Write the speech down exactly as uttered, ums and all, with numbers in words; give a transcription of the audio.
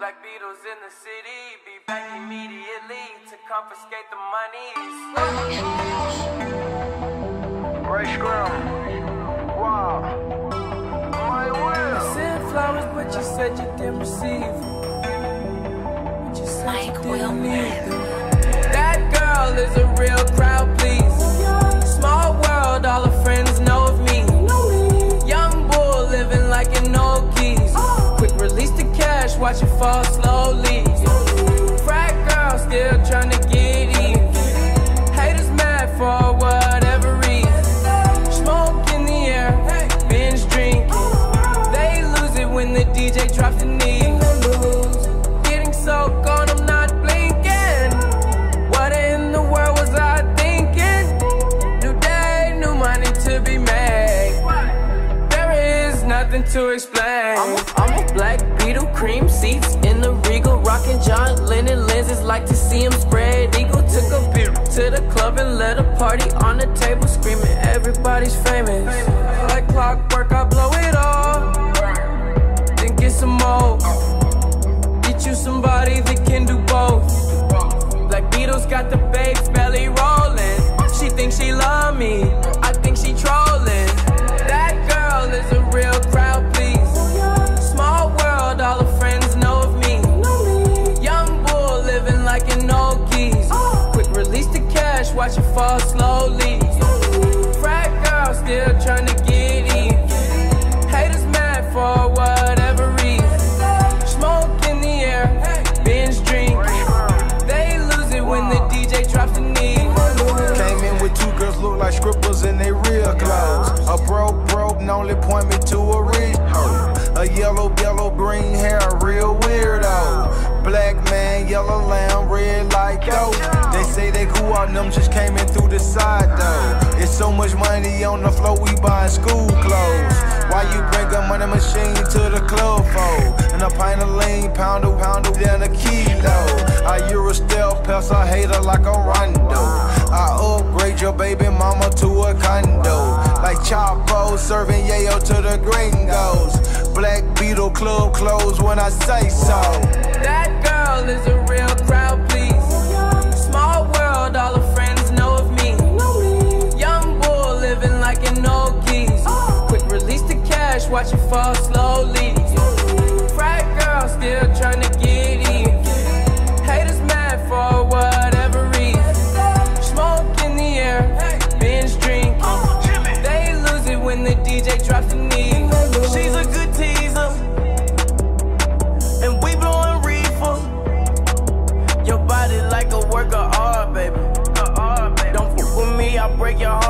Black Beatles in the city, be back immediately to confiscate the monies. Ray Scrum. Wow. My will. I sent flowers, but you said you didn't receive them. But you said Mike you didn't Will. need them. That girl is a real crowd pleaser. Small world, all her friends know of me. Young bull living like an old keys. Quick release the cash, watch it fall slowly. Frat girl still trying to get even. Haters mad for whatever reason. Smoke in the air, binge drinking. They lose it when the D J drops the knee. Getting so gone, I'm not blinking. What in the world was I thinking? New day, new money to be made. There is nothing to explain. I'm a, I'm a black Beetle, cream seats in the Regal, rocking John Lennon lenses, like to see him spread eagle. Took a beer to the club and let a party on the table, screaming everybody's famous. Like clockwork, I blow it all, then get some more. Get you somebody that can do both. Black Beatles got the babes belly rolling. She thinks she love me, I think she trolling. That girl is a real crowd pleaser. Small world, all her friends know of me. Young bull living like an old keys. Quick release the cash, watch it fall slowly. Frat girl still trying to get in. Haters mad for whatever reason. Smoke in the air, binge drink. They lose it when the D J drops the knee. Came in with two girls look like scribbles in they real clothes. A broke broke and only point me to a rich hoe. A yellow yellow green hair, real weirdo. Black man, yellow lamb, red like dope. They say they cool out, them just came in through the side though. It's so much money on the floor, we buying school clothes. Why you bring a money machine to the club for? And a pint of lean, pound of pound of down a kilo. I Euro stealth, pass a hater like a rondo. I upgrade your baby mama to a condo. Like Chapo serving yayo to the gringos. Black Beetle club closed when I say so. That girl is a real crowd pleaser. Small world, all her friends know of me. Young bull living like an old keys. Quick release the cash, watch it fall slowly. Frat girl still trying to get in. Haters mad for whatever reason. Smoke in the air, binge drinking. They lose it when the D J drops the knee. She's a good teaser, and we blowing reefer. Your body like a work of art, baby. Don't fuck with me, I'll break your heart.